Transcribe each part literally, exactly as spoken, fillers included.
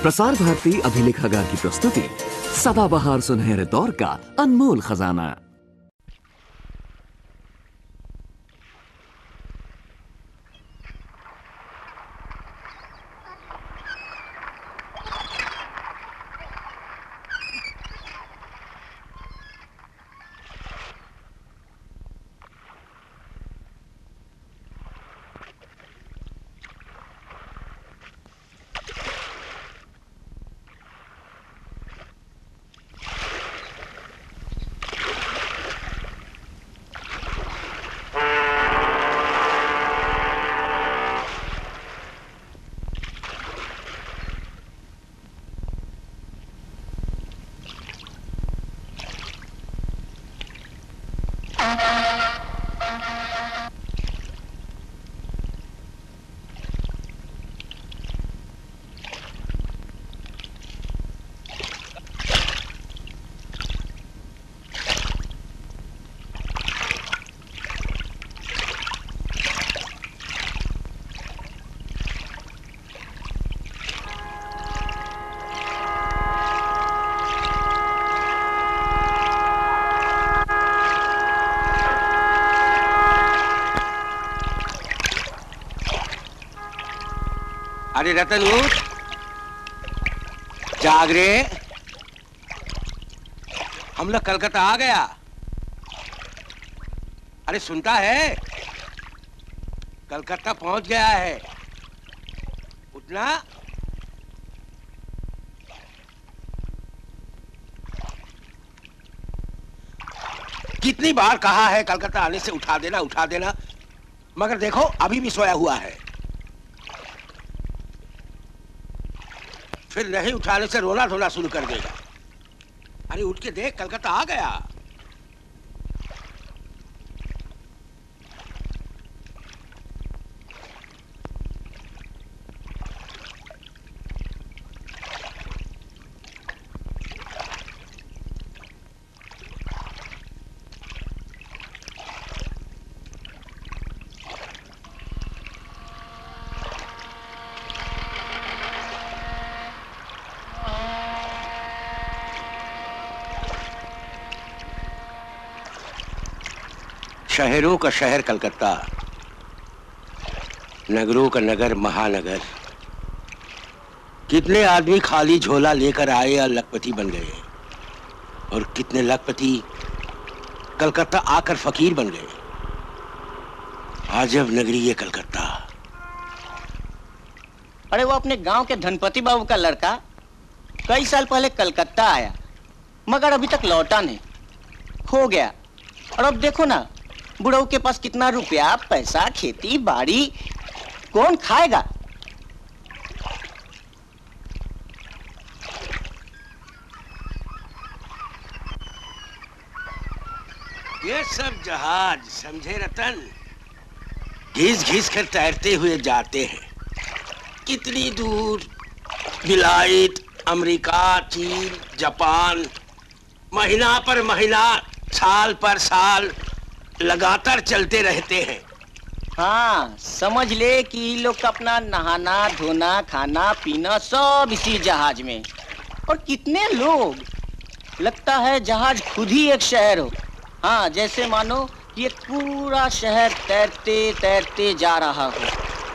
प्रसार भारती अभिलेखागार की प्रस्तुति सदाबहार सुनहरे दौर का अनमोल खजाना। अरे रतन उठ, जाग रे। हम लोग कलकत्ता आ गया। अरे सुनता है, कलकत्ता पहुंच गया है। उठना। कितनी बार कहा है कलकत्ता आने से उठा देना उठा देना, मगर देखो अभी भी सोया हुआ है। फिर नहीं उठाने से रोना धोना शुरू कर देगा। अरे उठ के देख, कलकत्ता आ गया। शहरों का शहर कलकत्ता, नगरों का नगर महानगर। कितने आदमी खाली झोला लेकर आए और लखपति बन गए, और कितने लखपति कलकत्ता आकर फकीर बन गए। अजब नगरी ये कलकत्ता। अरे वो अपने गांव के धनपति बाबू का लड़का कई साल पहले कलकत्ता आया, मगर अभी तक लौटा नहीं, खो गया। और अब देखो ना, बुढ़ऊ के पास कितना रुपया पैसा, खेती बाड़ी, कौन खाएगा? ये सब जहाज समझे रतन, घिस घिस कर तैरते हुए जाते हैं। कितनी दूर, विलायत, अमेरिका, चीन, जापान, महीना पर महीना, साल पर साल लगातार चलते रहते हैं। हाँ, समझ ले कि ये लोग का अपना नहाना धोना खाना पीना सब इसी जहाज में। और कितने लोग, लगता है जहाज खुद ही एक शहर हो। हाँ, जैसे मानो ये पूरा शहर तैरते तैरते जा रहा हो।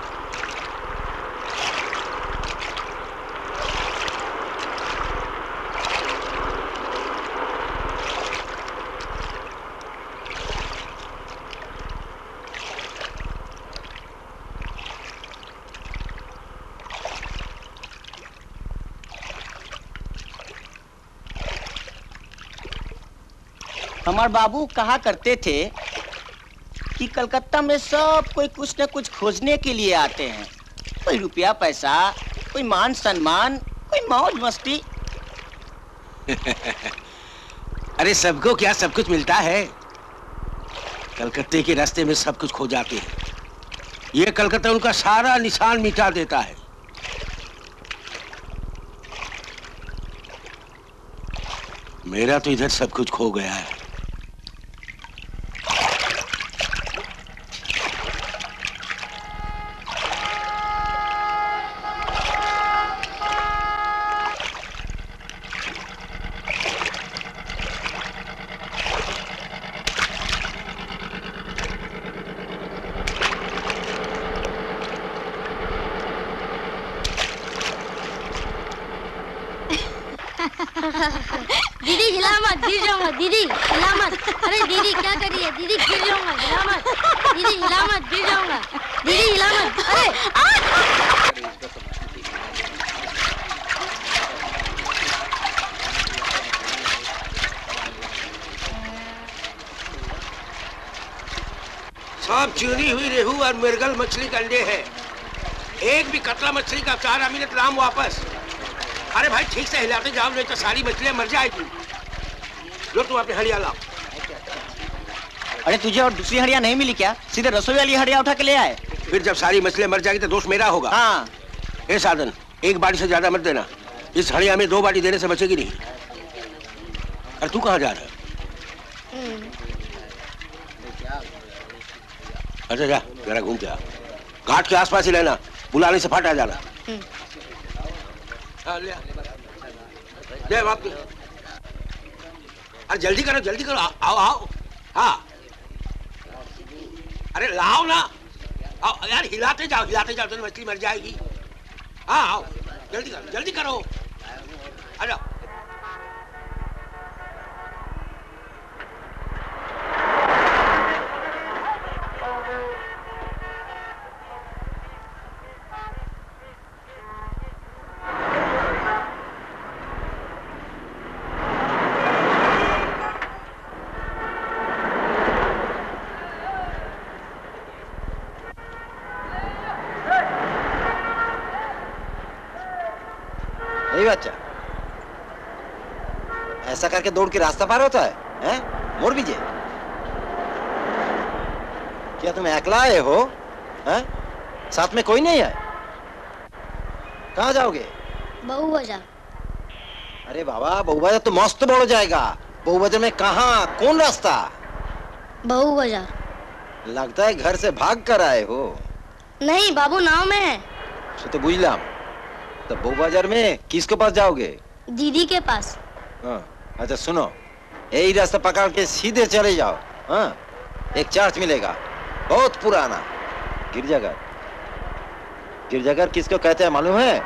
हमारे बाबू कहा करते थे कि कलकत्ता में सब कोई कुछ न कुछ खोजने के लिए आते हैं। कोई रुपया पैसा, कोई मान सम्मान, कोई मौज मस्ती। अरे सबको क्या सब कुछ मिलता है? कलकत्ते के रास्ते में सब कुछ खो जाते हैं। ये कलकत्ता उनका सारा निशान मिटा देता है। मेरा तो इधर सब कुछ खो गया है। दीदी हिला मत, गिर जाऊंगा। दीदी हिला मत। अरे दीदी क्या कर रही है? दीदी गिर जाऊंगा, हिला मत। दीदी हिला मत, गिर जाऊंगा। दीदी हिला मत। अरे सब चुनी हुई रेहू और मिर्गल मछली के अंडे हैं। एक भी कतला मछली का चार अमीनत राम वापस। अरे भाई ठीक से हिलाते जाओ, नहीं तो सारी मछलियां मर जाएगी। लो तुम अपनी हड़िया लाओ। अरे तुझे और दूसरी हड़िया नहीं मिली क्या? सीधे रसोई वाली हड़िया उठा के ले आए। फिर जब सारी मछलियां मर जाएगी तो दोष मेरा होगा। हाँ। ए साधन, एक बाड़ी से ज्यादा मत देना। इस हड़िया में दो बाड़ी देने से बचेगी नहीं। अरे तू कहाँ जा रहा है? अच्छा जा, जरा घूम के आ। घाट के आसपास ही रहना, बुलाने से फट आ जाना। हाँ, ले आ। ले वापस। अरे जल्दी करो, जल्दी करो। आओ आओ। हाँ अरे लाओ ना। आओ यार, हिलाते जाओ, हिलाते जाओ, तो मछली मर जाएगी। हाँ आओ, जल्दी करो, जल्दी करो। आ जाओ। बच्चा ऐसा करके दौड़ के रास्ता पार होता है, हैं? मोड़ बीजे। क्या तुम अकेला आए हो? हैं? साथ में कोई नहीं है? कहाँ जाओगे? बहू बाजार। अरे बाबा, बहू बाजार तो मस्त बढ़ जाएगा। बहू बाजार में कहाँ, कौन रास्ता? बहू बाजार। लगता है घर से भाग कर आए हो। नहीं, बाबू नाव में है। तो बुझला। तो बहू बाजार में किसके पास जाओगे? दीदी के पास। हाँ, अच्छा सुनो, यही रास्ता पकड़ के सीधे चले जाओ। हाँ, एक चर्च मिलेगा, बहुत पुराना, गिरजाघर। गिरजाघर किसको कहते हैं मालूम है?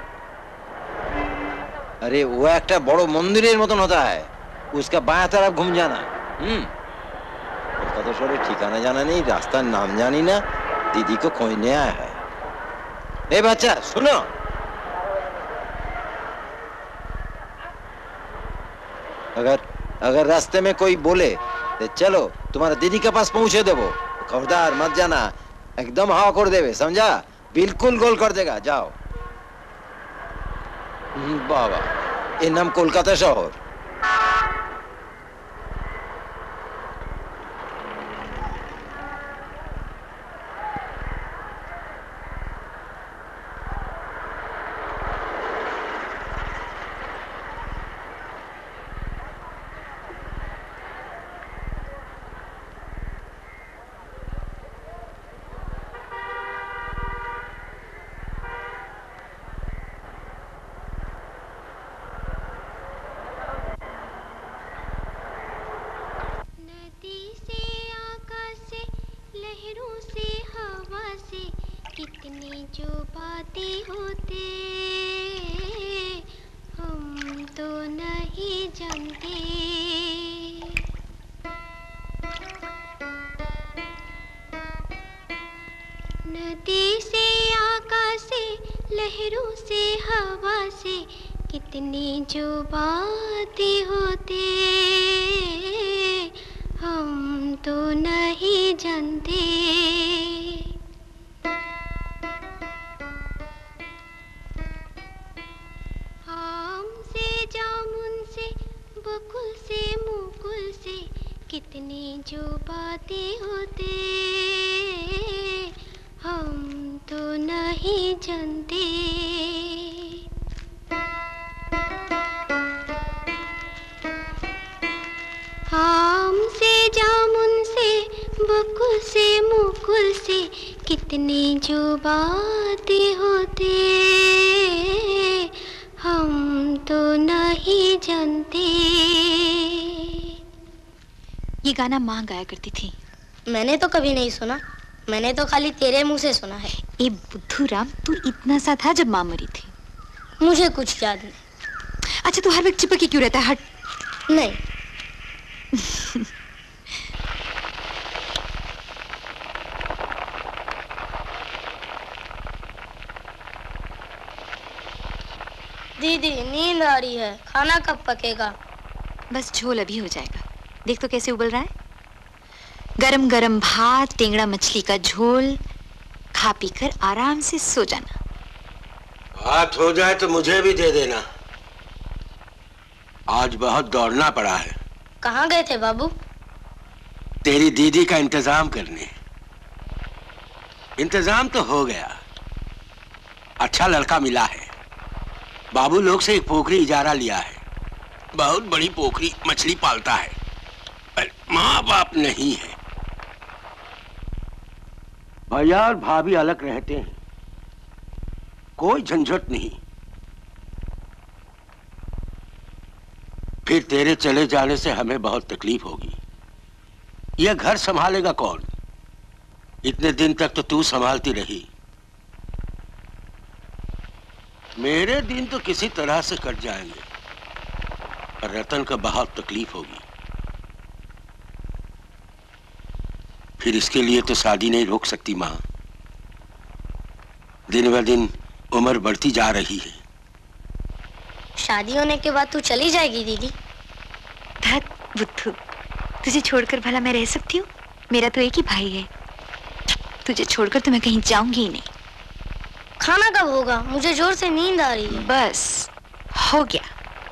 अरे वो एक बड़ो मंदिर मतन होता है, उसका बाएं तरफ घूम जाना। हम्म तो सॉरी, ठिकाना जाना नहीं, रास्ता नाम जानी ना, दीदी को खोजने आया है। ए बच्चा सुनो, अगर अगर रास्ते में कोई बोले तो चलो तुम्हारा दीदी के पास पहुंचे देवो, खबरदार मत जाना, एकदम हाँ कर देवे, समझा? बिल्कुल गोल कर देगा। जाओ। बाबा, ये नाम कोलकाता शहर। कितनी जो बातें होते हम तो नहीं जानते। नदी से आकाश से लहरों से हवा से कितनी जो बातें होते हम तो नहीं जानते। बकुल से मुकुल से कितनी जो बातें होते हम तो नहीं जानते। आम से जामुन से बकुल से मुकुल से कितनी जो बातें होते हम तो नहीं जानते। ये गाना माँ गाया करती थी। मैंने तो कभी नहीं सुना, मैंने तो खाली तेरे मुंह से सुना है। ए बुद्धू राम, तू इतना सा था जब माँ मरी थी। मुझे कुछ याद नहीं। अच्छा तू हर वक्त चिपक के क्यों रहता है? हट। नहीं। दीदी नींद आ रही है, खाना कब पकेगा? बस झोल अभी हो जाएगा। देख तो कैसे उबल रहा है। गरम गरम भात, टेंगड़ा मछली का झोल, खा पी कर आराम से सो जाना। बात हो जाए तो मुझे भी दे देना। आज बहुत दौड़ना पड़ा है। कहाँ गए थे बाबू? तेरी दीदी का इंतजाम करने। इंतजाम तो हो गया, अच्छा लड़का मिला है। बाबू लोग से एक पोखरी इजारा लिया है, बहुत बड़ी पोखरी, मछली पालता है, पर माँ बाप नहीं है। भैया और भाभी अलग रहते हैं, कोई झंझट नहीं। फिर तेरे चले जाने से हमें बहुत तकलीफ होगी। यह घर संभालेगा कौन? इतने दिन तक तो तू संभालती रही। मेरे दिन तो किसी तरह से कट जाएंगे, पर रतन को बहुत तकलीफ होगी। फिर इसके लिए तो शादी नहीं रोक सकती माँ। दिन ब दिन उम्र बढ़ती जा रही है। शादी होने के बाद तू चली जाएगी दीदी? धत बुद्धू, तुझे छोड़कर भला मैं रह सकती हूँ? मेरा तो एक ही भाई है, तुझे छोड़कर तो मैं कहीं जाऊंगी ही नहीं। खाना कब होगा? मुझे जोर से नींद आ रही है। बस हो गया।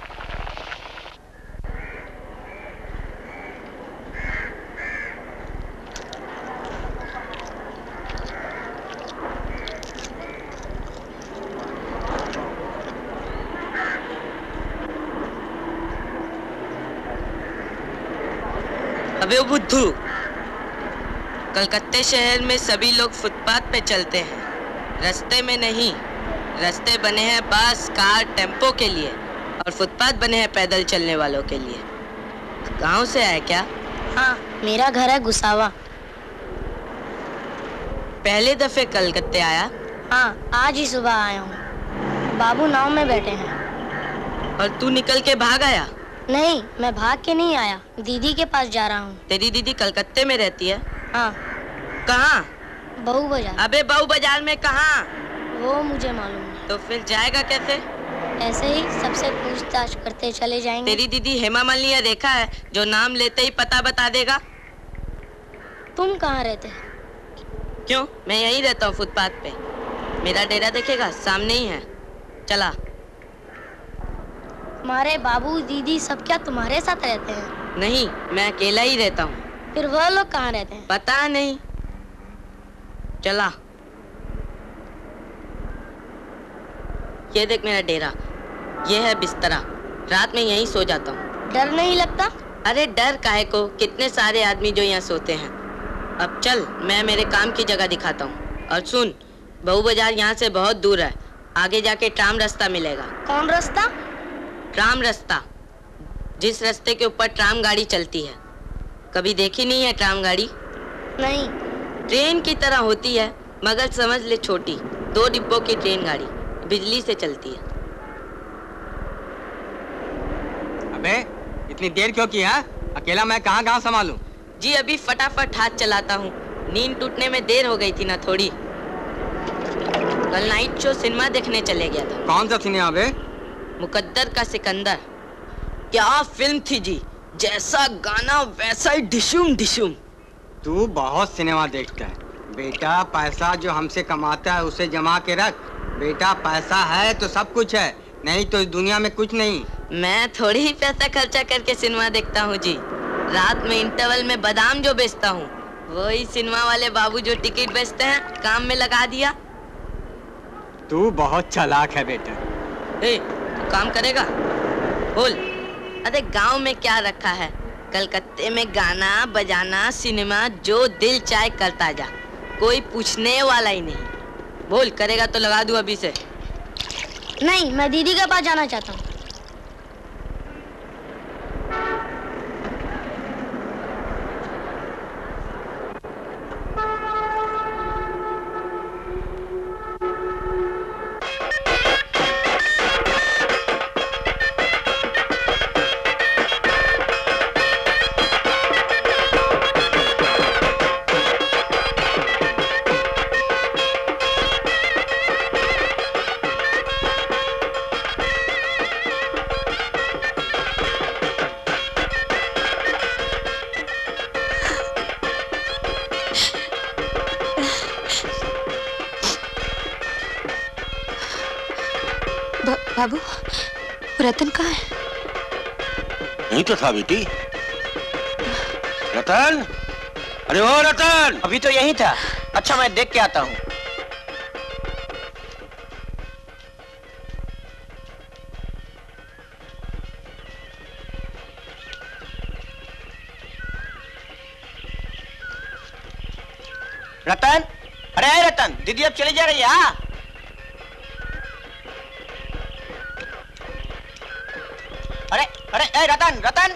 अबे बुद्धू, कलकत्ते शहर में सभी लोग फुटपाथ पे चलते हैं, रास्ते में नहीं। रास्ते बने हैं बस, कार, टेम्पो के लिए, और फुटपाथ बने हैं पैदल चलने वालों के लिए। गांव से आया क्या? हाँ, मेरा घर है गुसावा। पहले दफे कलकत्ते आया? हाँ, आज ही सुबह आया हूँ। बाबू नाव में बैठे हैं। और तू निकल के भाग आया? नहीं, मैं भाग के नहीं आया, दीदी के पास जा रहा हूँ। तेरी दीदी कलकत्ते में रहती है? हाँ। कहाँ? बहू बाजार। अबे बहू बाजार में कहाँ? वो मुझे मालूम नहीं। तो फिर जाएगा कैसे? ऐसे ही सबसे पूछताछ करते चले जाएंगे। तेरी दीदी हेमा मालिनी देखा है, जो नाम लेते ही पता बता देगा। तुम कहाँ रहते हो? क्यों? मैं यहीं रहता हूँ फुटपाथ पे। मेरा डेरा देखेगा, सामने ही है। चला। तुम्हारे बाबू दीदी सब क्या तुम्हारे साथ रहते हैं? नहीं, मैं अकेला ही रहता हूँ। फिर वह लोग कहाँ रहते हैं? पता नहीं। चला। ये देख मेरा डेरा, ये है बिस्तरा, रात में यहीं सो जाता हूँ। डर नहीं लगता? अरे डर काहे को, कितने सारे आदमी जो यहाँ सोते हैं। अब चल, मैं मेरे काम की जगह दिखाता हूँ। और सुन, बहू बाजार यहाँ से बहुत दूर है, आगे जाके ट्राम रास्ता मिलेगा। कौन रास्ता? ट्राम रास्ता, जिस रास्ते के ऊपर ट्राम गाड़ी चलती है। कभी देखी नहीं है ट्राम गाड़ी? नहीं। ट्रेन की तरह होती है, मगर समझ ले छोटी, दो डिब्बों की ट्रेन गाड़ी, बिजली से चलती है। अबे इतनी देर क्यों की है? अकेला मैं कहाँ कहाँ संभालूं? जी अभी फटाफट हाथ चलाता हूँ, नींद टूटने में देर हो गई थी ना थोड़ी। कल नाइट शो सिनेमा देखने चले गया था। कौन सा सिनेमा बे? मुकद्दर का सिकंदर। क्या फिल्म थी जी, जैसा गाना वैसा ही डिशुम डिशुम। तू बहुत सिनेमा देखता है बेटा, पैसा जो हमसे कमाता है उसे जमा के रख बेटा। पैसा है तो सब कुछ है, नहीं तो इस दुनिया में कुछ नहीं। मैं थोड़ी ही पैसा खर्चा करके सिनेमा देखता हूँ जी। रात में इंटरवल में बादाम जो बेचता हूँ, वही सिनेमा वाले बाबू जो टिकट बेचते हैं, काम में लगा दिया। तू बहुत चालाक है बेटा। ए, तू काम करेगा? बोल। अरे गांव में क्या रखा है, कलकत्ते में गाना बजाना सिनेमा जो दिल चाहे करता जा, कोई पूछने वाला ही नहीं। बोल, करेगा तो लगा दूं अभी से। नहीं, मैं दीदी के पास जाना चाहता हूँ। बा, बाबू रतन कहाँ है? नहीं तो था बेटी। रतन, अरे ओ रतन! अभी तो यही था। अच्छा मैं देख के आता हूँ। रतन, अरे रतन, दीदी अब चली जा रही है। हाँ अरे अरे ए रतन, रतन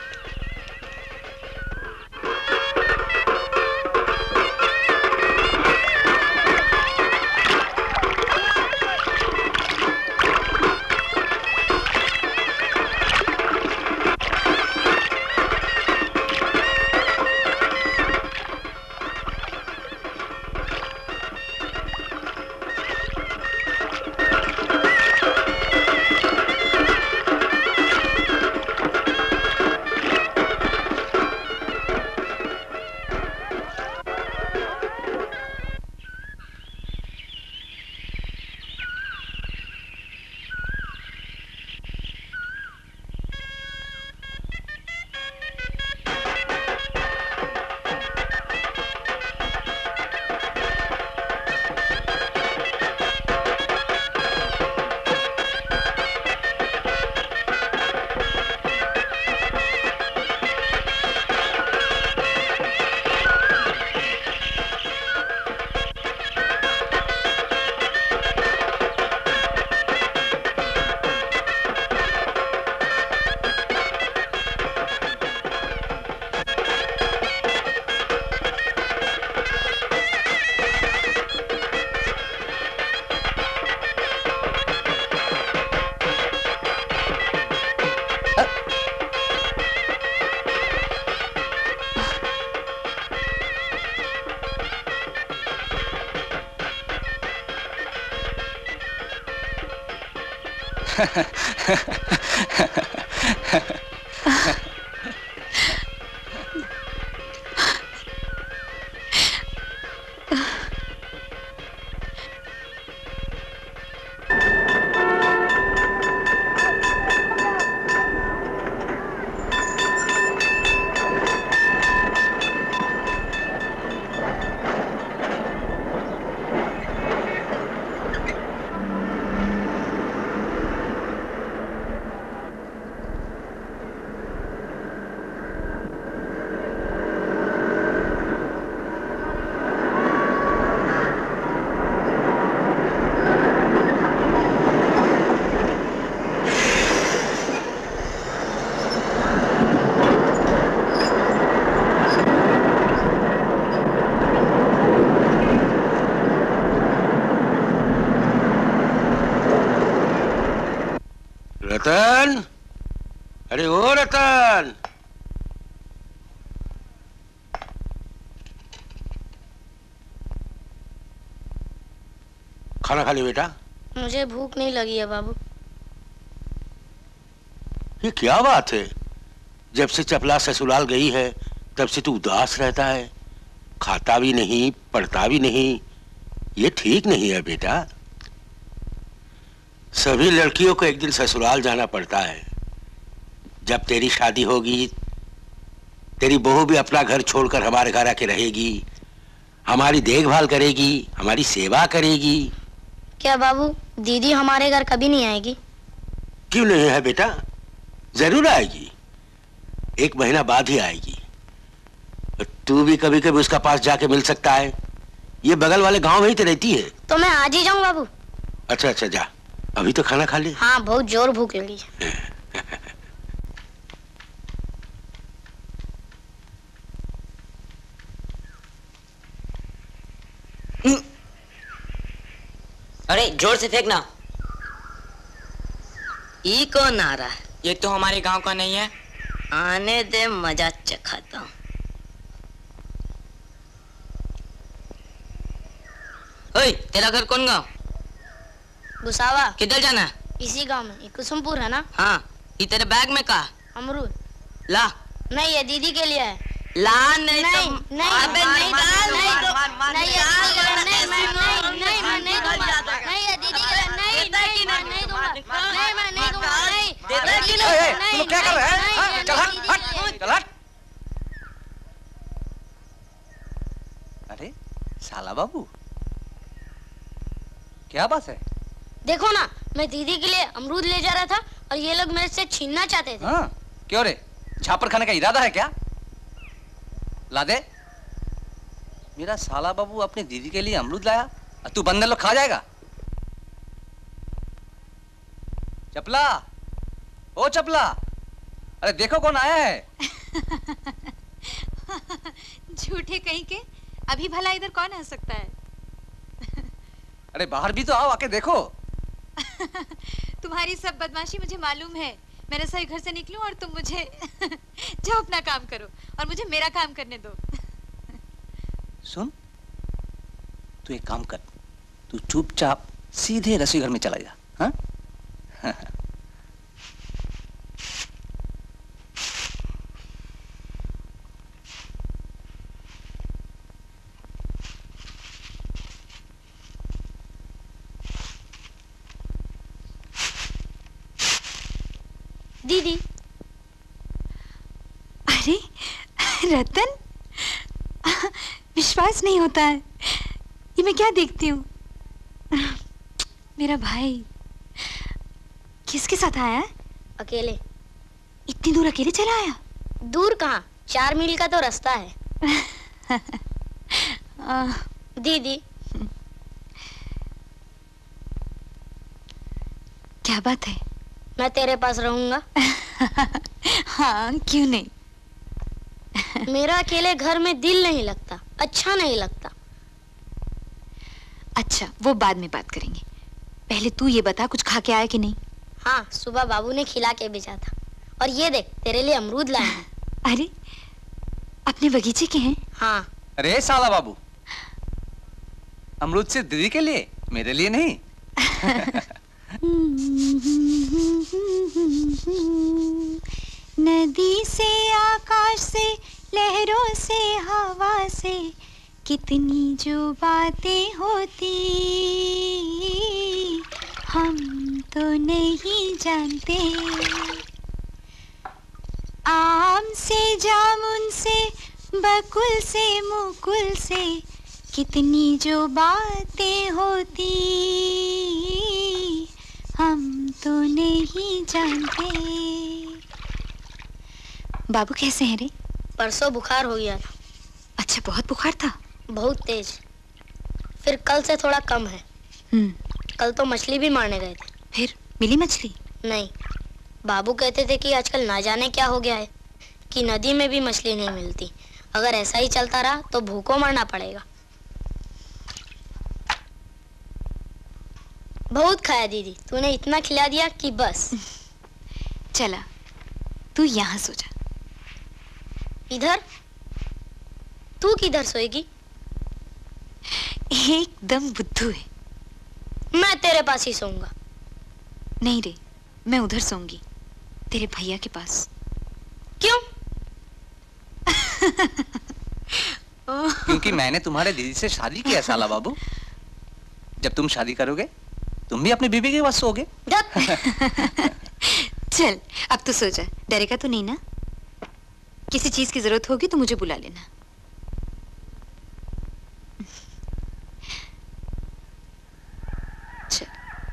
रतन, अरे ओ रतन! खाना खा ले बेटा। मुझे भूख नहीं लगी है बाबू। ये क्या बात है? जब से चपला ससुराल गई है तब से तू उदास रहता है, खाता भी नहीं, पढ़ता भी नहीं। ये ठीक नहीं है बेटा। सभी लड़कियों को एक दिन ससुराल जाना पड़ता है। जब तेरी शादी होगी, तेरी बहू भी अपना घर छोड़कर हमारे घर आके रहेगी, हमारी देखभाल करेगी, हमारी सेवा करेगी। क्या बाबू, दीदी हमारे घर कभी नहीं आएगी? क्यों नहीं है बेटा, जरूर आएगी। एक महीना बाद ही आएगी। तू भी कभी कभी उसका पास जाके मिल सकता है। ये बगल वाले गांव में ही तो रहती है। तो मैं आज ही जाऊं बाबू? अच्छा अच्छा जा, अभी तो खाना खा ले। हाँ, बहुत जोर भूख लगी। अरे जोर से फेंकना। ई कौन आ रहा है? ये तो हमारे गांव का नहीं है। आने दे, मजा चखाता हूँ। ओए, तेरा घर कौन गांव? गुसावा। किधर जाना है? इसी गांव में, कुसुमपुर है ना? हाँ। ये तेरे बैग में का? अमरूद। ला। नहीं, ये दीदी के लिए है। ला नहीं, नहीं तो नहीं अबे नहीं डाल, नहीं तो नहीं, ये दीदी के लिए नहीं, मैं नहीं नहीं मैं नहीं दूंगा। नहीं, ये दीदी के लिए नहीं नहीं मैं नहीं दूंगा। तुम लोग क्या कर रहे हैं? चल हट, हट, चल हट। अरे साला बाबू, क्या बात है? देखो ना, मैं दीदी के लिए अमरूद ले जा रहा था और ये लोग मेरे से छीनना चाहते थे। हाँ, क्यों रे? छापर खाने का इरादा है क्या? ला दे। मेरा साला बाबू अपनी दीदी के लिए अमरूद लाया और तू बंदर लोग खा जाएगा? चपला, ओ चपला, अरे देखो कौन आया है। झूठे कहीं के, अभी भला इधर कौन आ सकता है? अरे बाहर भी तो आओ, आके देखो। तुम्हारी सब बदमाशी मुझे मालूम है। मैं रसोई घर से निकलूं और तुम मुझे जाओ अपना काम करो और मुझे मेरा काम करने दो। सुन, तू एक काम कर, तू चुपचाप सीधे रसोई घर में चला जा। हाँ? दीदी। अरे रतन, विश्वास नहीं होता है, ये मैं क्या देखती हूँ। मेरा भाई किसके साथ आया है? अकेले। इतनी दूर अकेले चला आया? दूर कहाँ, चार मील का तो रास्ता है। दीदी। क्या बात है? मैं तेरे पास रहूंगा। हाँ, क्यों नहीं। मेरा अकेले घर में दिल नहीं लगता, अच्छा नहीं लगता। अच्छा, वो बाद में बात करेंगे। पहले तू ये बता, कुछ खा के आया कि नहीं? हाँ, सुबह बाबू ने खिला के भेजा था। और ये देख, तेरे लिए अमरूद लाए हैं। अरे, अपने बगीचे के हैं? हाँ। अरे साला बाबू, अमरूद सिर्फ दीदी के लिए, मेरे लिए नहीं। नदी से, आकाश से, लहरों से, हवा से, कितनी जो बातें होती हम तो नहीं जानते। आम से, जामुन से, बकुल से, मुकुल से, कितनी जो बातें होती हम तो नहीं जानते। बाबू कैसे हैं रे? परसों बुखार हो गया था। अच्छा, बहुत बुखार था? बहुत तेज। फिर कल से थोड़ा कम है। कल तो मछली भी मारने गए थे। फिर मिली मछली? नहीं, बाबू कहते थे कि आजकल ना जाने क्या हो गया है कि नदी में भी मछली नहीं मिलती। अगर ऐसा ही चलता रहा तो भूखों मरना पड़ेगा। बहुत खाया दीदी, तूने इतना खिला दिया कि बस। चला, तू यहाँ सो जा। इधर? तू किधर सोएगी? एकदम बुद्धू है। मैं तेरे पास ही सोऊंगा। नहीं रे, मैं उधर सोऊंगी, तेरे भैया के पास। क्यों? क्योंकि मैंने तुम्हारे दीदी से शादी किया साला बाबू। जब तुम शादी करोगे तुम भी अपनी बीबी के पास सोओगे। चल अब तो सो जा, डरेगा तो नहीं ना? किसी चीज की जरूरत होगी तो मुझे बुला लेना। चल।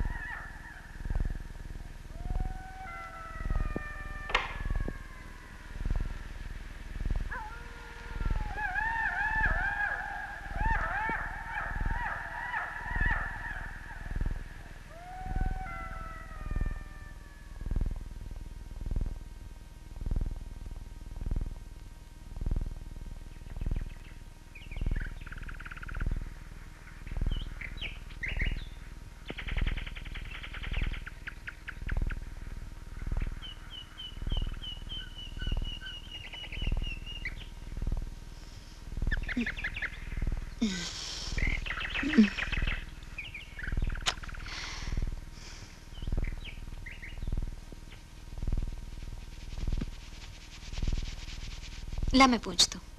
ला मैं पूछता हूँ।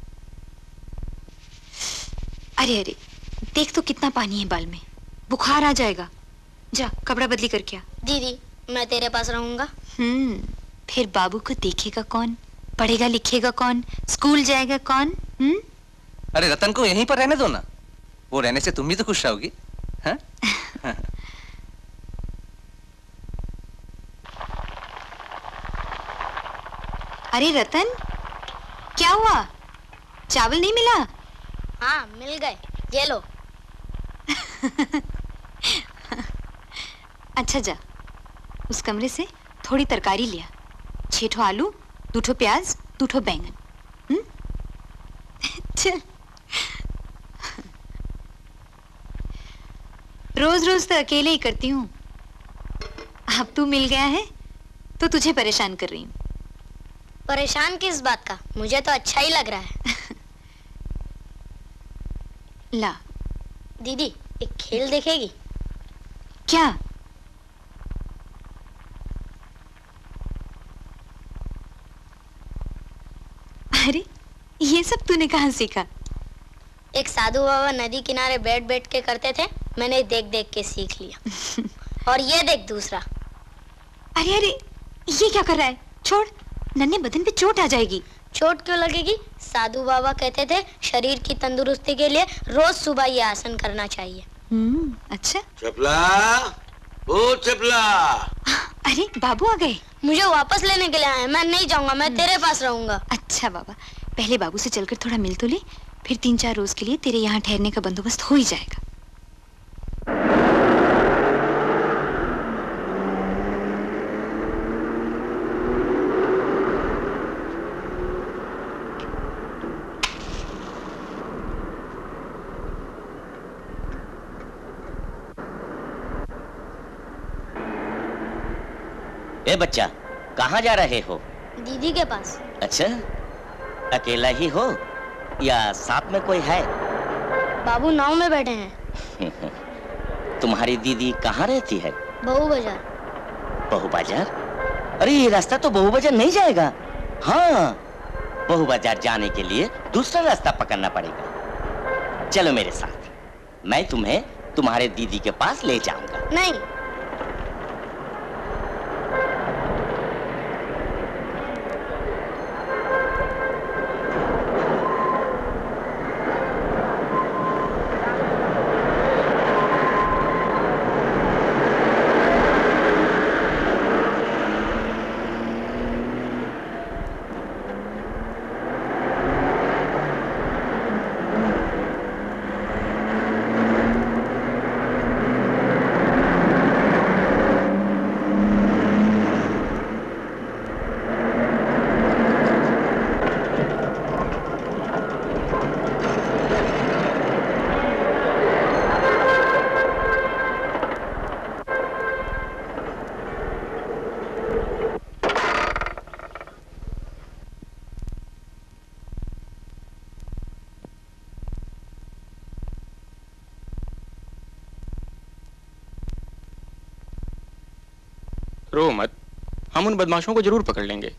अरे अरे, देख तो कितना पानी है बाल में, बुखार आ जाएगा। जा कपड़ा बदली करके आ। दीदी, मैं तेरे पास रहूंगा। हम्म, फिर बाबू को देखेगा कौन, पढ़ेगा लिखेगा कौन, स्कूल जाएगा कौन? हम्म? अरे रतन को यहीं पर रहने दो ना, वो रहने से तुम भी तो खुश रहोगी। हाँ? अरे रतन, क्या हुआ? चावल नहीं मिला? हाँ मिल गए, ये लो। अच्छा जा, उस कमरे से थोड़ी तरकारी लिया, छह ठो आलू, दो ठो प्याज, दो ठो बैंगन। हम्म? चल। रोज रोज तो अकेले ही करती हूँ, अब तू मिल गया है तो तुझे परेशान कर रही हूँ। परेशान किस बात का? मुझे तो अच्छा ही लग रहा है। ला। दीदी एक खेल देखेगी? क्या? अरे ये सब तूने कहाँ सीखा? एक साधु बाबा नदी किनारे बैठ बैठ के करते थे, मैंने देख देख के सीख लिया। और ये देख दूसरा। अरे अरे ये क्या कर रहा है? छोड़, नन्हे बदन पे चोट आ जाएगी। चोट क्यों लगेगी? साधु बाबा कहते थे शरीर की तंदुरुस्ती के लिए रोज सुबह ये आसन करना चाहिए। हम्म, अच्छा। चपला, ओ चपला। अरे बाबू आ गए। मुझे वापस लेने के लिए आए। मैं नहीं जाऊंगा, मैं तेरे पास रहूंगा। अच्छा बाबा, पहले बाबू से चलकर थोड़ा मिल तो ले, फिर तीन चार रोज के लिए तेरे यहाँ ठहरने का बंदोबस्त हो ही जाएगा। ए बच्चा, कहाँ जा रहे हो? दीदी के पास। अच्छा, अकेला ही हो या साथ में कोई है? बाबू नाव में बैठे हैं। तुम्हारी दीदी कहाँ रहती है? बहू बाजार। बहू बाजार? अरे ये रास्ता तो बहू बाजार नहीं जाएगा। हाँ, बहू बाजार जाने के लिए दूसरा रास्ता पकड़ना पड़ेगा। चलो मेरे साथ, मैं तुम्हें तुम्हारे दीदी के पास ले जाऊंगा। नहीं। रो मत, हम उन बदमाशों को जरूर पकड़ लेंगे।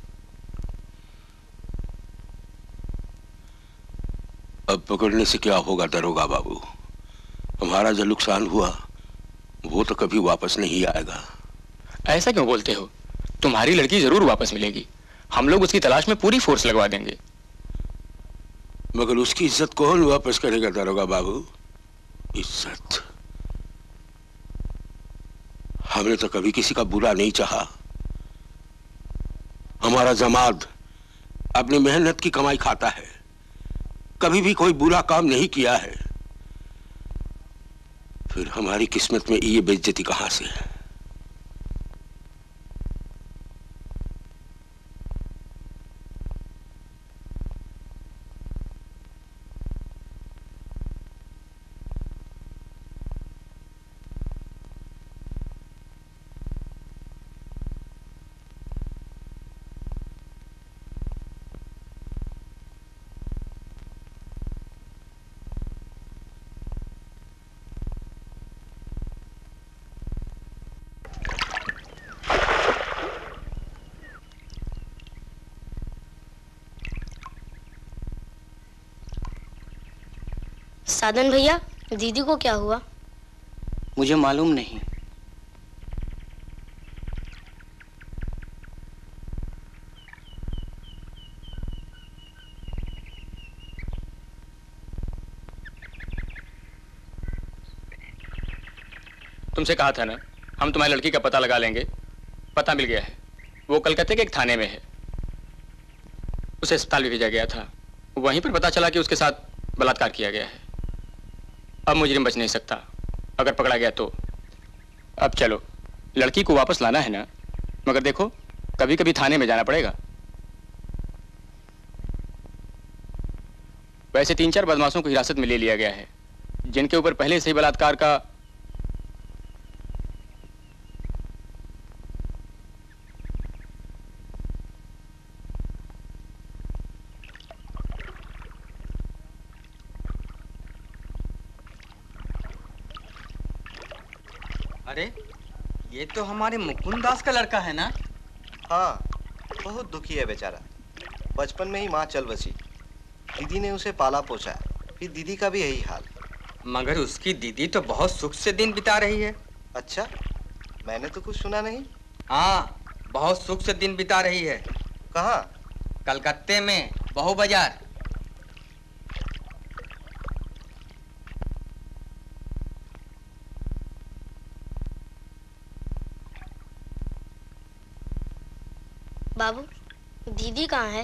अब पकड़ने से क्या होगा दरोगा बाबू? हमारा जो नुकसान हुआ वो तो कभी वापस नहीं आएगा। ऐसा क्यों बोलते हो? तुम्हारी लड़की जरूर वापस मिलेगी। हम लोग उसकी तलाश में पूरी फोर्स लगवा देंगे। मगर उसकी इज्जत कौन वापस करेगा दरोगा बाबू? इज्जत? हमने तो कभी किसी का बुरा नहीं चाहा। हमारा जमाद अपनी मेहनत की कमाई खाता है, कभी भी कोई बुरा काम नहीं किया है। फिर हमारी किस्मत में ये बेइज्जती कहां से है? साधन भैया, दीदी को क्या हुआ? मुझे मालूम नहीं। तुमसे कहा था ना, हम तुम्हारी लड़की का पता लगा लेंगे। पता मिल गया है, वो कलकत्ते के एक थाने में है। उसे अस्पताल भी भेजा गया था, वहीं पर पता चला कि उसके साथ बलात्कार किया गया है। अब मुजरिम बच नहीं सकता, अगर पकड़ा गया तो। अब चलो, लड़की को वापस लाना है ना, मगर देखो कभी कभी थाने में जाना पड़ेगा। वैसे तीन चार बदमाशों को हिरासत में ले लिया गया है, जिनके ऊपर पहले से ही बलात्कार का। अरे ये तो हमारे मुकुंद दास का लड़का है ना? हाँ, बहुत दुखी है बेचारा। बचपन में ही माँ चल बसी, दीदी ने उसे पाला पोसा, फिर दीदी का भी यही हाल। मगर उसकी दीदी तो बहुत सुख से दिन बिता रही है। अच्छा, मैंने तो कुछ सुना नहीं। हाँ, बहुत सुख से दिन बिता रही है। कहाँ? कलकत्ते में, बहू बाजार। बाबू, दीदी कहाँ है?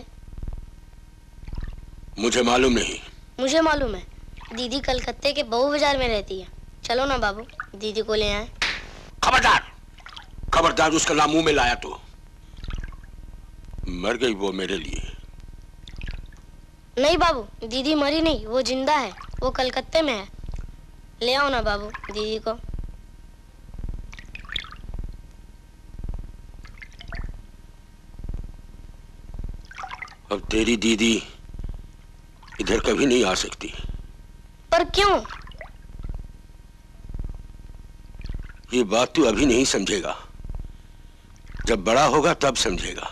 मुझे मालूम नहीं। मुझे मालूम है, दीदी कलकत्ते के बहू बाजार में रहती है। चलो ना बाबू, दीदी को ले आए। खबरदार, खबरदार, उसका नाम मुंह में लाया तो मर गई वो मेरे लिए। नहीं बाबू, दीदी मरी नहीं, वो जिंदा है, वो कलकत्ते में है। ले आओ ना बाबू दीदी को। अब तेरी दीदी इधर कभी नहीं आ सकती। पर क्यों? ये बात तू अभी नहीं समझेगा, जब बड़ा होगा तब समझेगा।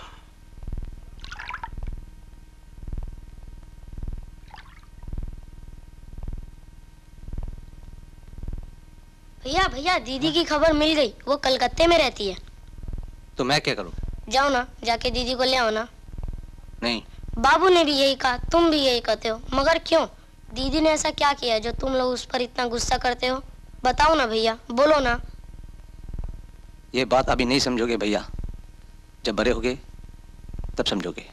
भैया भैया, दीदी की खबर मिल गई, वो कलकत्ते में रहती है। तो मैं क्या करूं? जाओ ना, जाके दीदी को ले आओ ना। नहीं। बाबू ने भी यही कहा, तुम भी यही कहते हो, मगर क्यों? दीदी ने ऐसा क्या किया जो तुम लोग उस पर इतना गुस्सा करते हो? बताओ ना भैया, बोलो ना। ये बात अभी नहीं समझोगे भैया, जब बड़े होगे तब समझोगे।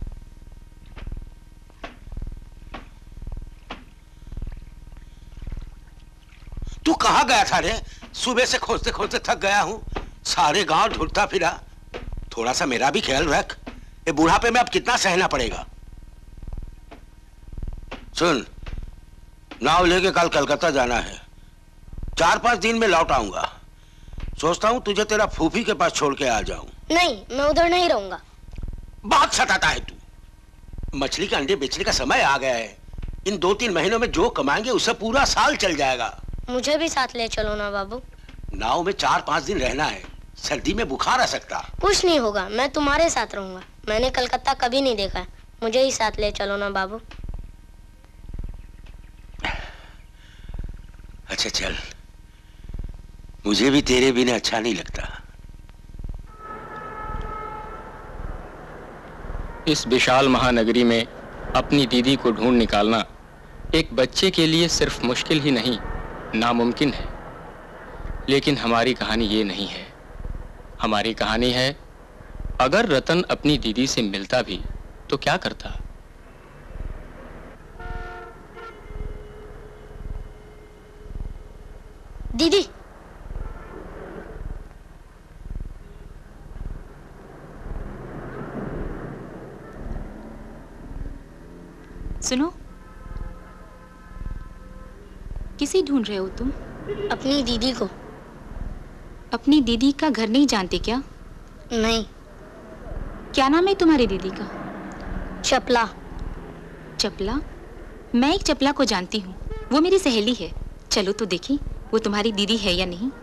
तू कहाँ गया था रे? सुबह से खोजते खोजते थक गया हूँ, सारे गांव ढूंढता फिरा। थोड़ा सा मेरा भी ख्याल रख, ये बुढ़ापे में अब कितना सहना पड़ेगा। सुन, नाव लेके कल कलकत्ता जाना है, चार पांच दिन में लौट आऊंगा। सोचता हूँ तुझे तेरा फूफी के पास छोड़ के आ जाऊं। नहीं, मैं उधर नहीं रहूंगा। बहुत सताता है तू। मछली के अंडे बेचने का समय आ गया है, इन दो तीन महीनों में जो कमाएंगे उससे पूरा साल चल जाएगा। मुझे भी साथ ले चलो ना बाबू। नाव में चार पांच दिन रहना है, सर्दी में बुखार आ सकता। कुछ नहीं होगा, मैं तुम्हारे साथ रहूंगा। मैंने कलकत्ता कभी नहीं देखा है, मुझे ही साथ ले चलो ना बाबू। अच्छा चल, मुझे भी तेरे बिना अच्छा नहीं लगता। इस विशाल महानगरी में अपनी दीदी को ढूंढ निकालना एक बच्चे के लिए सिर्फ मुश्किल ही नहीं, नामुमकिन है। लेकिन हमारी कहानी ये नहीं है। हमारी कहानी है, अगर रतन अपनी दीदी से मिलता भी तो क्या करता। दीदी, सुनो, किसे ढूंढ रहे हो तुम? अपनी दीदी को। अपनी दीदी का घर नहीं जानते क्या? नहीं। क्या नाम है तुम्हारी दीदी का? चपला। चपला? मैं एक चपला को जानती हूँ, वो मेरी सहेली है। चलो तो देखी वो तुम्हारी दीदी है या नहीं।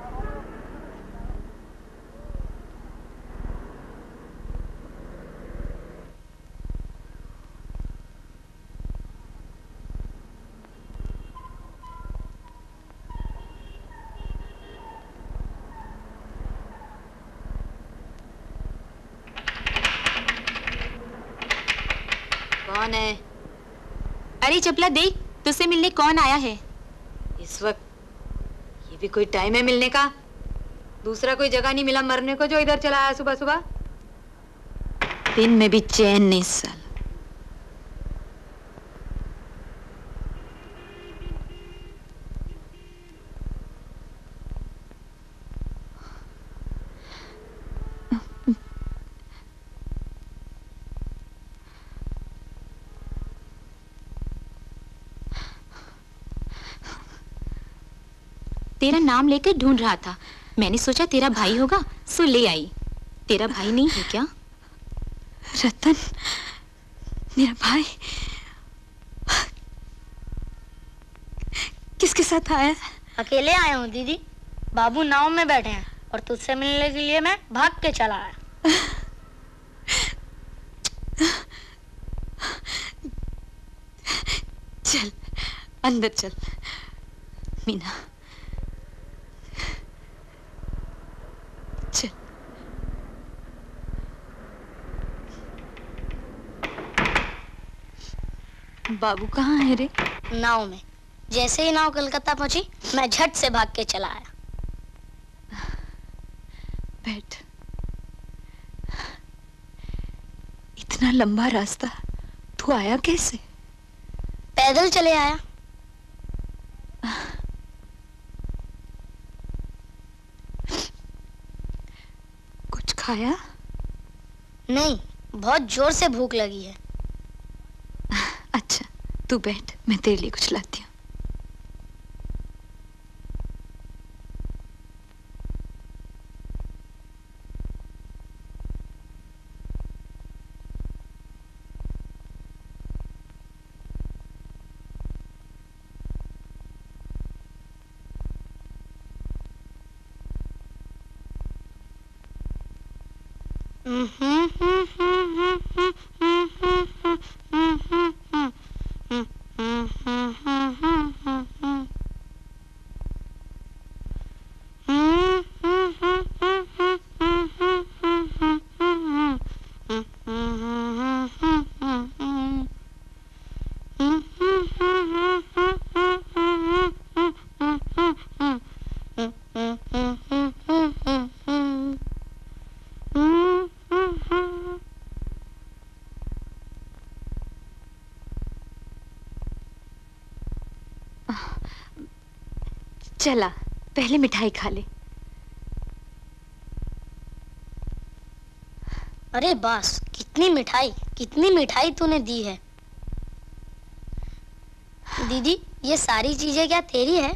कौन है? अरे चपला देख, तुझसे मिलने कौन आया है। इस वक्त ये भी कोई टाइम है मिलने का? दूसरा कोई जगह नहीं मिला मरने को जो इधर चला आया सुबह सुबह? दिन में भी चैन नहीं साल। तेरा नाम लेकर ढूंढ रहा था, मैंने सोचा तेरा भाई होगा सो ले आई। तेरा भाई नहीं है क्या? रतन मेरा भाई किसके साथ आया? अकेले आया हूँ दीदी। बाबू नाव में बैठे हैं और तुझसे मिलने के लिए मैं भाग के चला आया। चल अंदर चल। मीना चल। बाबू कहाँ है रे? नाव में। जैसे ही नाव कलकत्ता पहुंची मैं झट से भाग के चला आया। बैठ। इतना लंबा रास्ता तू आया कैसे? पैदल चले आया। कुछ खाया? नहीं, बहुत जोर से भूख लगी है। अच्छा तू बैठ, मैं तेरे लिए कुछ लाती हूँ। चला पहले मिठाई खा ले। अरे बस, कितनी मिठाई कितनी मिठाई तूने दी है। दीदी ये सारी चीजें क्या तेरी है?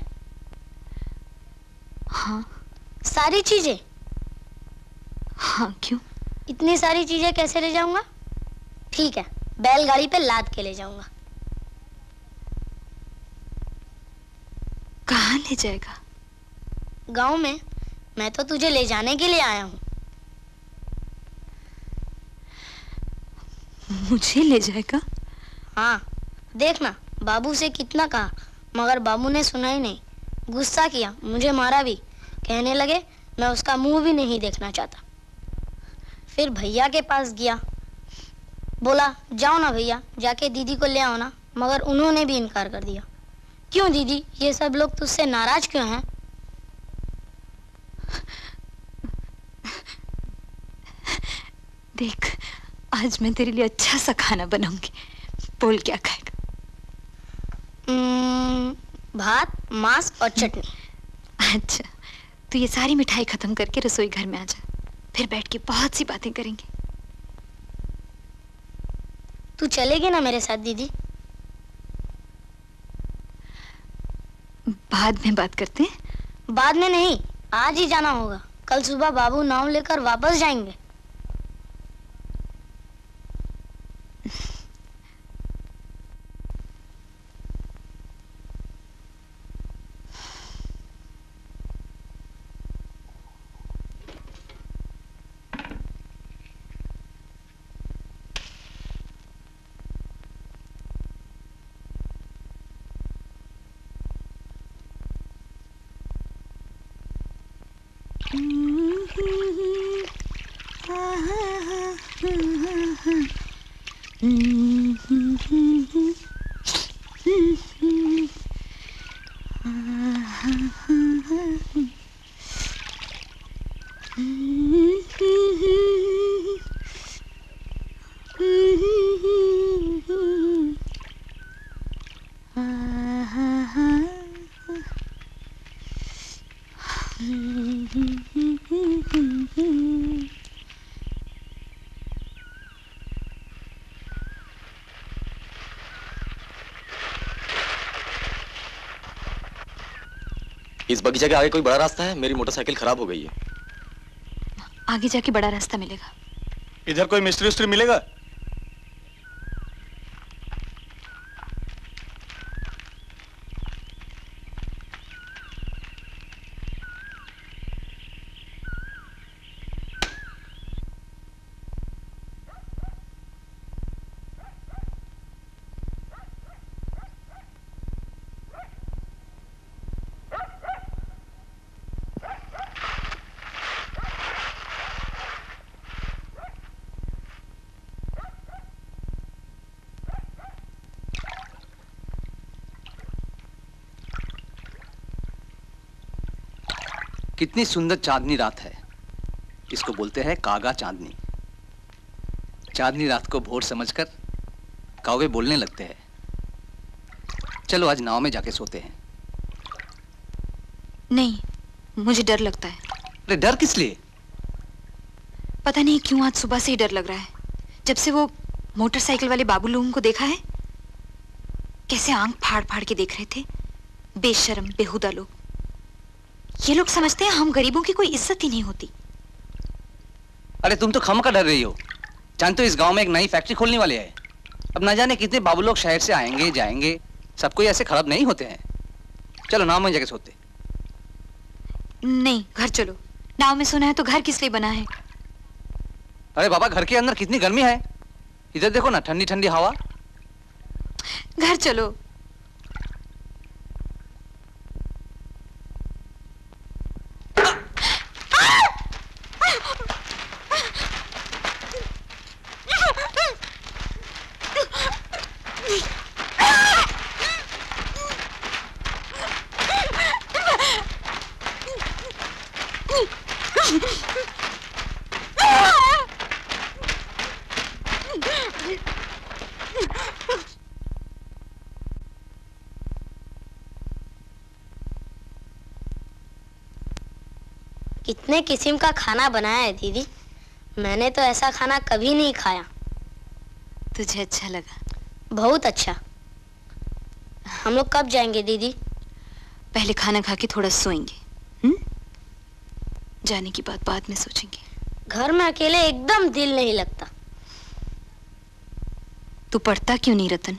हाँ। सारी चीजें? हाँ क्यों? इतनी सारी चीजें कैसे ले जाऊंगा? ठीक है, बैलगाड़ी पे लाद के ले जाऊंगा। कहाँ ले जाएगा? गांव में। मैं तो तुझे ले जाने के लिए आया हूँ। मुझे ले जाएगा? हाँ, देखना बाबू से कितना कहा मगर बाबू ने सुना ही नहीं। गुस्सा किया, मुझे मारा भी। कहने लगे मैं उसका मुंह भी नहीं देखना चाहता। फिर भैया के पास गया, बोला जाओ ना भैया, जाके दीदी को ले आओ ना, मगर उन्होंने भी इनकार कर दिया। क्यों दीदी, ये सब लोग तुझसे नाराज क्यों हैं? देख आज मैं तेरे लिए अच्छा सा खाना बनाऊंगी। बोल क्या खाएगा? भात, मांस और चटनी। अच्छा तो ये सारी मिठाई खत्म करके रसोई घर में आ जा, फिर बैठ के बहुत सी बातें करेंगे। तू चलेगी ना मेरे साथ दीदी? बाद में बात करते हैं। बाद में नहीं, आज ही जाना होगा। कल सुबह बाबू नाव लेकर वापस जाएंगे। इस बगीचे के आगे कोई बड़ा रास्ता है? मेरी मोटरसाइकिल खराब हो गई है। आगे जाके बड़ा रास्ता मिलेगा। इधर कोई मिस्त्री उस्त्री मिलेगा? कितनी सुंदर चांदनी रात है। इसको बोलते हैं कागा चांदनी। चांदनी रात को भोर समझकर कागे बोलने लगते हैं। चलो आज नाव में जाके सोते हैं। नहीं, मुझे डर लगता है। अरे डर किस लिए? पता नहीं क्यों आज सुबह से ही डर लग रहा है। जब से वो मोटरसाइकिल वाले बाबू लोगों को देखा है, कैसे आंख फाड़ फाड़ के देख रहे थे। बेशर्म बेहुदा लोग। ये लोग समझते हैं हम गरीबों की कोई इज्जत ही नहीं होती। अरे तुम तो खम का डर रही हो। जानते हो इस गांव में एक नई फैक्ट्री खोलने वाले हैं। अब ना जाने कितने बाबू लोग शहर से आएंगे जाएंगे। सब कोई ऐसे खराब नहीं होते हैं। चलो नाव में जाके सोते। नहीं, घर चलो। नाव में सोना है तो घर किस लिए बना है? अरे बाबा, घर के अंदर कितनी गर्मी है। इधर देखो ना, ठंडी ठंडी हवा। घर चलो। कितने किस्म का खाना बनाया है दीदी। मैंने तो ऐसा खाना कभी नहीं खाया। तुझे अच्छा लगा? बहुत अच्छा। हम लोग कब जाएंगे दीदी? पहले खाना खा के थोड़ा सोएंगे। हुँ? जाने की बात बाद में सोचेंगे। घर में अकेले एकदम दिल नहीं लगता। तू पढ़ता क्यों नहीं रतन?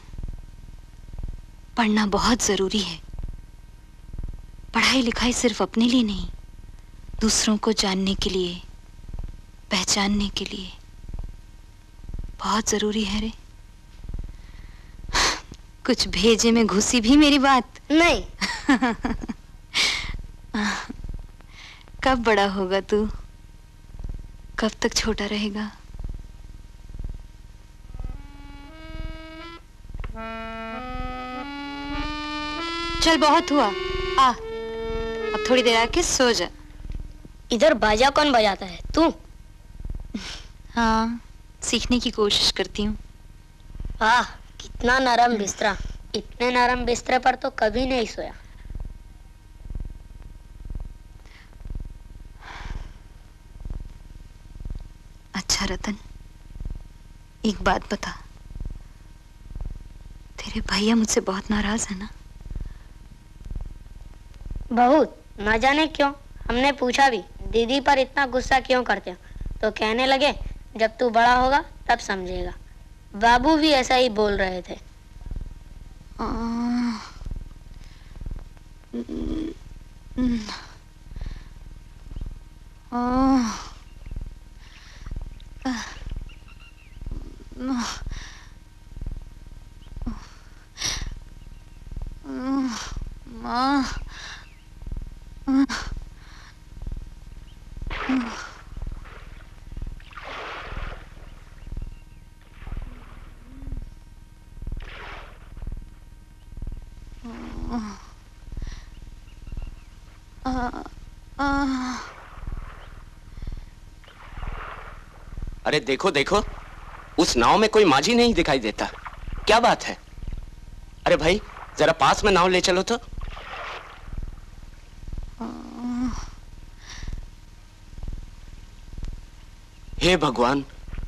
पढ़ना बहुत जरूरी है। पढ़ाई लिखाई सिर्फ अपने लिए नहीं, दूसरों को जानने के लिए, पहचानने के लिए बहुत जरूरी है रे। कुछ भेजे में घुसी भी मेरी बात? नहीं। कब बड़ा होगा तू? कब तक छोटा रहेगा? चल बहुत हुआ, आ अब थोड़ी देर आके सो जा। इधर बाजा कौन बजाता है? तू? हाँ, सीखने की कोशिश करती हूँ। आह, कितना नरम बिस्तरा। इतने नरम बिस्तरे पर तो कभी नहीं सोया। अच्छा रतन, एक बात बता, तेरे भैया मुझसे बहुत नाराज है ना? बहुत। न जाने क्यों। हमने पूछा भी दीदी पर इतना गुस्सा क्यों करते हो, तो कहने लगे जब तू बड़ा होगा तब समझेगा। बाबू भी ऐसा ही बोल रहे थे। आ, आ, माँ, अरे देखो देखो, उस नाव में कोई माझी नहीं दिखाई देता। क्या बात है? अरे भाई जरा पास में नाव ले चलो तो। हे भगवान।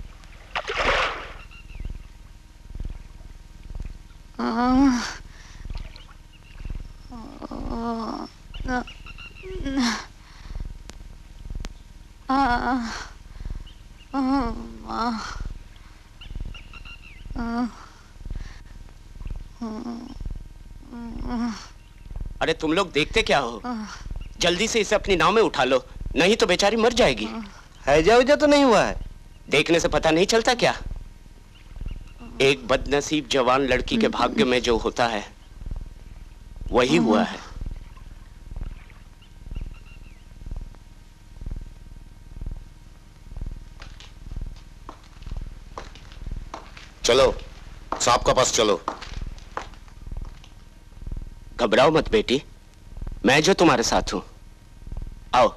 अरे तुम लोग देखते क्या हो? जल्दी से इसे अपनी नाव में उठा लो, नहीं तो बेचारी मर जाएगी। हैजा वैजा तो नहीं हुआ है? देखने से पता नहीं चलता क्या? एक बदनसीब जवान लड़की के भाग्य में जो होता है वही हुआ है। चलो, सांप का पास चलो। घबराओ मत बेटी, मैं जो तुम्हारे साथ हूं। आओ।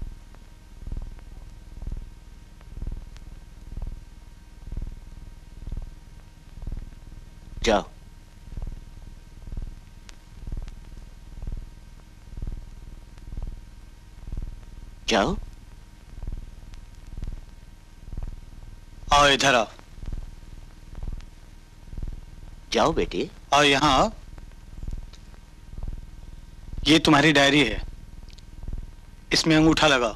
जाओ। जाओ। आओ इधर आओ। जाओ बेटी। आओ यहाँ आओ। ये तुम्हारी डायरी है, इसमें अंगूठा लगाओ।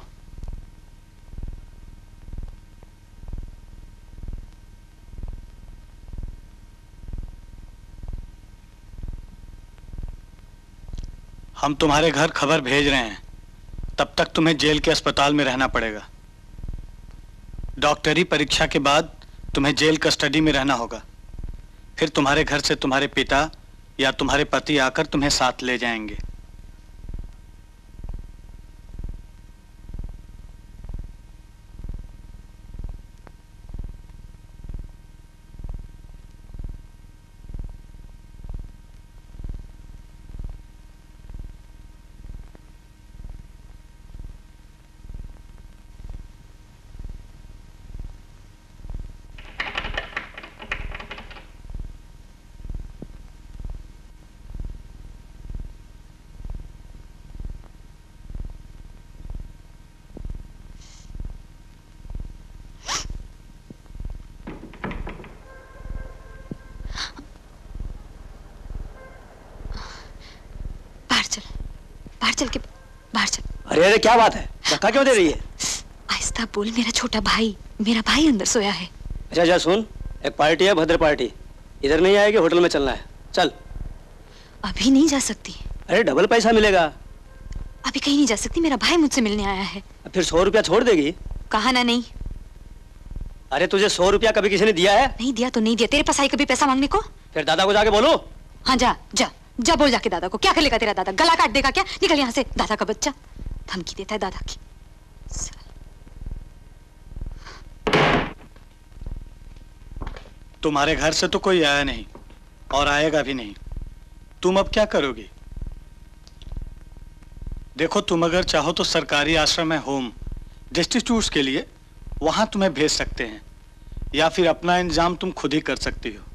हम तुम्हारे घर खबर भेज रहे हैं, तब तक तुम्हें जेल के अस्पताल में रहना पड़ेगा। डॉक्टरी परीक्षा के बाद तुम्हें जेल कस्टडी में रहना होगा। फिर तुम्हारे घर से तुम्हारे पिता या तुम्हारे पति आकर तुम्हें साथ ले जाएंगे। बाहर चल के बाहर चल। अरे अरे क्या बात है, धक्का क्यों दे रही है? आहिस्ता बोल, मेरा छोटा भाई मेरा भाई अंदर सोया है। अच्छा अच्छा सुन, एक पार्टी है भद्र पार्टी, इधर नहीं आएगी, होटल में चलना है। चल। अभी नहीं जा सकती। अरे डबल पैसा मिलेगा। अभी कहीं नहीं जा सकती, मेरा भाई मुझसे मिलने आया है। फिर सौ रुपया छोड़ देगी? कहा ना नहीं। अरे तुझे सौ रुपया कभी किसी ने दिया है? नहीं दिया तो नहीं दिया, तेरे पास आई कभी पैसा मांगने को? फिर दादा को जाके बोलो। हाँ जा जा जा, बोल जाके दादा को। क्या कर लेगा तेरा दादा? गला काट देगा क्या? निकल यहाँ से, दादा का बच्चा धमकी देता है दादा की। तुम्हारे घर से तो कोई आया नहीं और आएगा भी नहीं, तुम अब क्या करोगी? देखो, तुम अगर चाहो तो सरकारी आश्रम है होम डिस्टिट्यूट्स के लिए, वहां तुम्हें भेज सकते हैं, या फिर अपना इंतजाम तुम खुद ही कर सकती हो।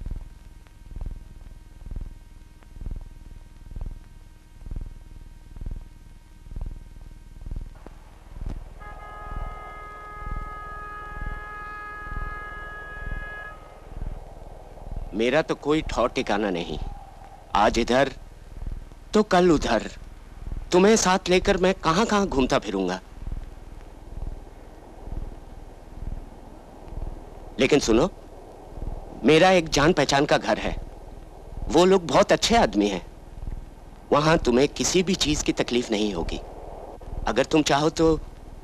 मेरा तो कोई ठौर ठिकाना नहीं, आज इधर तो कल उधर। तुम्हें साथ लेकर मैं कहां कहां घूमता फिरूंगा। लेकिन सुनो, मेरा एक जान पहचान का घर है, वो लोग बहुत अच्छे आदमी हैं, वहां तुम्हें किसी भी चीज की तकलीफ नहीं होगी। अगर तुम चाहो तो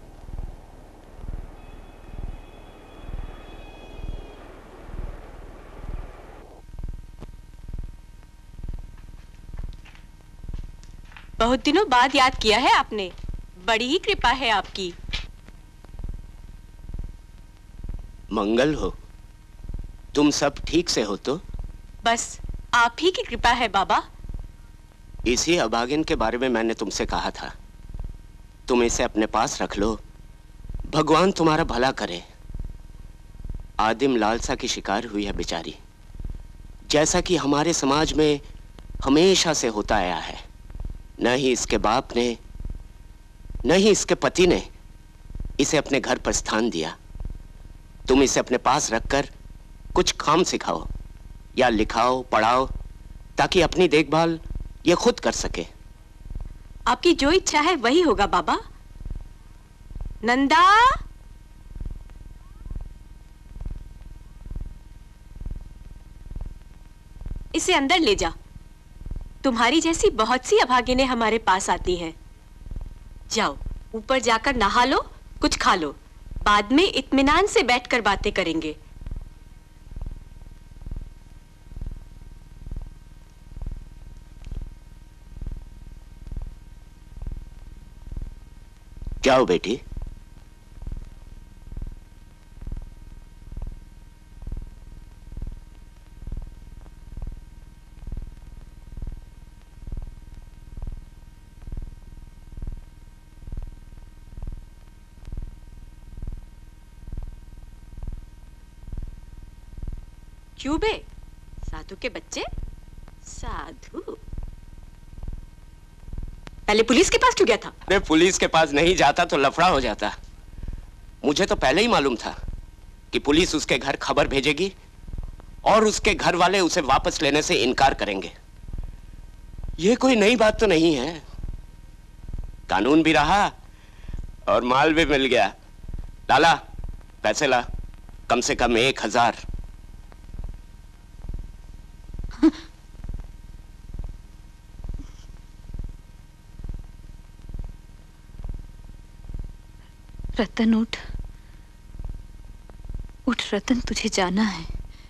बहुत दिनों बाद याद किया है आपने, बड़ी ही कृपा है आपकी। मंगल हो, तुम सब ठीक से हो तो? बस आप ही की कृपा है बाबा। इसी अभागिन के बारे में मैंने तुमसे कहा था, तुम इसे अपने पास रख लो, भगवान तुम्हारा भला करे। आदिम लालसा की शिकार हुई है बेचारी, जैसा कि हमारे समाज में हमेशा से होता आया है। न ही इसके बाप ने, न ही इसके पति ने इसे अपने घर पर स्थान दिया। तुम इसे अपने पास रखकर कुछ काम सिखाओ या लिखाओ पढ़ाओ, ताकि अपनी देखभाल ये खुद कर सके। आपकी जो इच्छा है वही होगा बाबा। नंदा, इसे अंदर ले जा। तुम्हारी जैसी बहुत सी अभागिनें हमारे पास आती हैं। जाओ ऊपर जाकर नहा लो, कुछ खा लो, बाद में इत्मीनान से बैठकर बातें करेंगे। जाओ बेटी। क्यों बे, साधु के बच्चे? साधु पहले पुलिस के पास क्यों गया था? अरे पुलिस के पास नहीं जाता तो लफड़ा हो जाता। मुझे तो पहले ही मालूम था कि पुलिस उसके घर खबर भेजेगी और उसके घर वाले उसे वापस लेने से इनकार करेंगे। ये कोई नई बात तो नहीं है। कानून भी रहा और माल भी मिल गया। लाला, पैसे ला, कम से कम एक हजार। रतन उठ, उठ रतन, तुझे जाना है।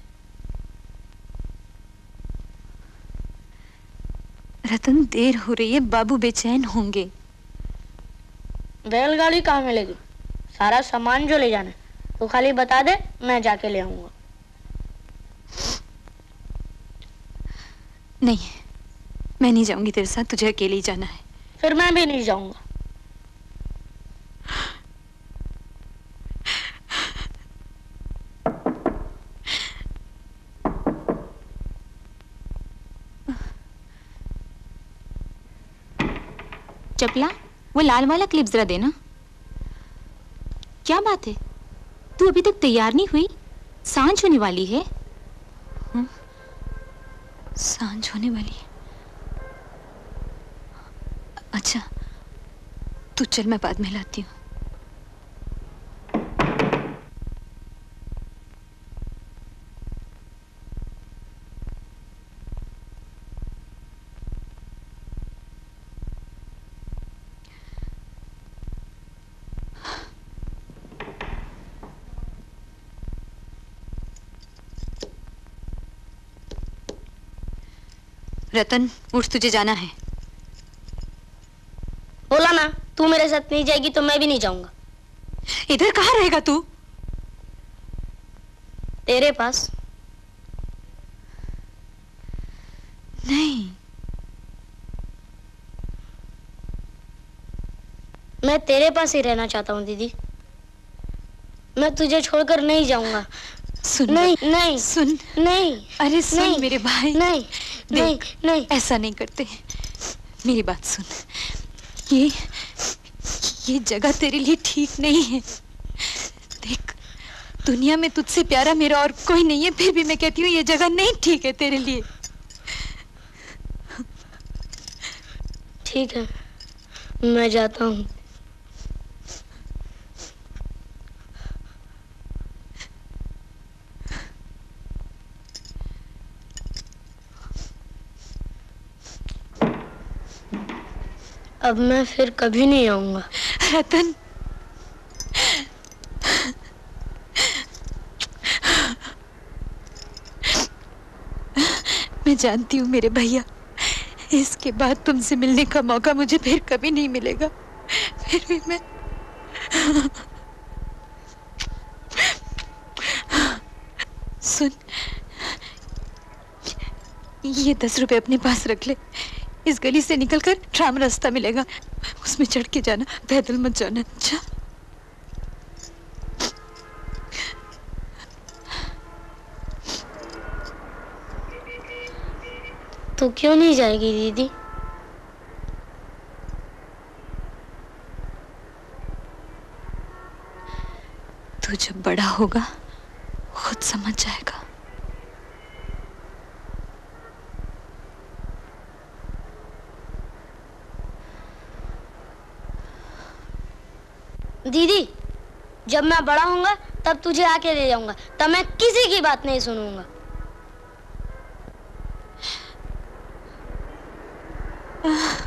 रतन देर हो रही है, बाबू बेचैन होंगे। बैलगाड़ी कहाँ मिलेगी? सारा सामान जो ले जाना है तो खाली बता दे, मैं जाके ले आऊंगा। नहीं, मैं नहीं जाऊंगी तेरे साथ, तुझे अकेले ही जाना है। फिर मैं भी नहीं जाऊंगा। चपला, वो लाल वाला क्लिप जरा देना। क्या बात है, तू अभी तक तैयार नहीं हुई? सांझ होने वाली है। हुँ? सांझ होने वाली है। अच्छा तू चल, मैं बाद में लाती हूँ। रतन उठ, तुझे जाना है। बोला ना, तू मेरे साथ नहीं जाएगी तो मैं भी नहीं जाऊंगा। इधर कहाँ रहेगा तू? तेरे पास। नहीं, मैं तेरे पास ही रहना चाहता हूँ दीदी। मैं तुझे छोड़कर नहीं जाऊंगा। सुन, नहीं नहीं सुन, नहीं। अरे सुन नहीं, मेरे भाई, नहीं नहीं नहीं, ऐसा नहीं करते। मेरी बात सुन, ये ये जगह तेरे लिए ठीक नहीं है। देख, दुनिया में तुझसे प्यारा मेरा और कोई नहीं है, फिर भी मैं कहती हूँ ये जगह नहीं ठीक है तेरे लिए। ठीक है, मैं जाता हूँ। अब मैं फिर कभी नहीं आऊंगा। रतन, मैं जानती हूँ मेरे भैया, इसके बाद तुमसे मिलने का मौका मुझे फिर कभी नहीं मिलेगा। फिर भी मैं सुन, ये दस रुपए अपने पास रख ले। इस गली से निकलकर ट्राम रास्ता मिलेगा, उसमें चढ़ के जाना, पैदल मत जाना। अच्छा? तू क्यों नहीं जाएगी दीदी? तू जब बड़ा होगा समझ जाएगा। दीदी, जब मैं बड़ा होऊंगा तब तुझे आके ले जाऊंगा, तब मैं किसी की बात नहीं सुनूंगा। आह,